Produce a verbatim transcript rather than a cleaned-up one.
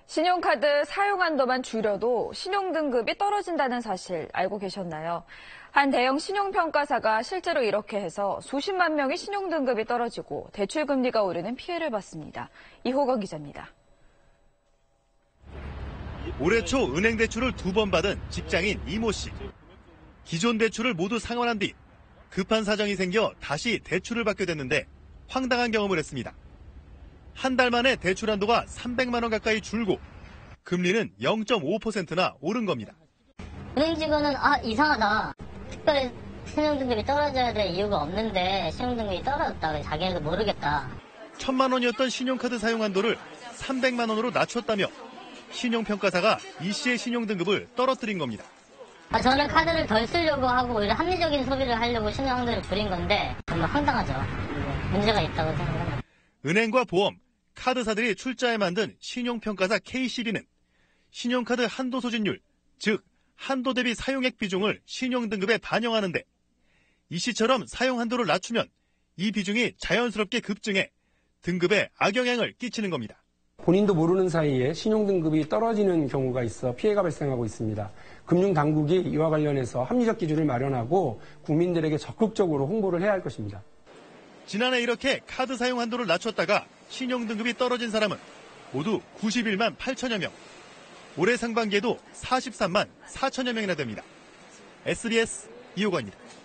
신용카드 사용 한도만 줄여도 신용등급이 떨어진다는 사실 알고 계셨나요? 한 대형 신용평가사가 실제로 이렇게 해서 수십만 명의 신용등급이 떨어지고 대출금리가 오르는 피해를 봤습니다. 이호건 기자입니다. 올해 초 은행 대출을 두 번 받은 직장인 이모 씨. 기존 대출을 모두 상환한 뒤 급한 사정이 생겨 다시 대출을 받게 됐는데 황당한 경험을 했습니다. 한 달 만에 대출 한도가 삼백만 원 가까이 줄고 금리는 영 점 오 퍼센트나 오른 겁니다. 은행 직원은 아 이상하다. 특별히 신용등급이 떨어져야 될 이유가 없는데 신용등급이 떨어졌다. 자기네도 모르겠다. 천만 원이었던 신용카드 사용 한도를 삼백만 원으로 낮췄다며 신용평가사가 이 씨의 신용등급을 떨어뜨린 겁니다. 아, 저는 카드를 덜 쓰려고 하고 오히려 합리적인 소비를 하려고 신용한도를 줄인 건데 정말 황당하죠. 문제가 있다고 생각합니다. 은행과 보험, 카드사들이 출자해 만든 신용평가사 케이씨비는 신용카드 한도 소진율, 즉 한도 대비 사용액 비중을 신용등급에 반영하는데 이 씨처럼 사용 한도를 낮추면 이 비중이 자연스럽게 급증해 등급에 악영향을 끼치는 겁니다. 본인도 모르는 사이에 신용등급이 떨어지는 경우가 있어 피해가 발생하고 있습니다. 금융당국이 이와 관련해서 합리적 기준을 마련하고 국민들에게 적극적으로 홍보를 해야 할 것입니다. 지난해 이렇게 카드 사용 한도를 낮췄다가 신용등급이 떨어진 사람은 모두 구십일만 팔천여 명. 올해 상반기에도 사십삼만 사천여 명이나 됩니다. 에스비에스 이호건입니다.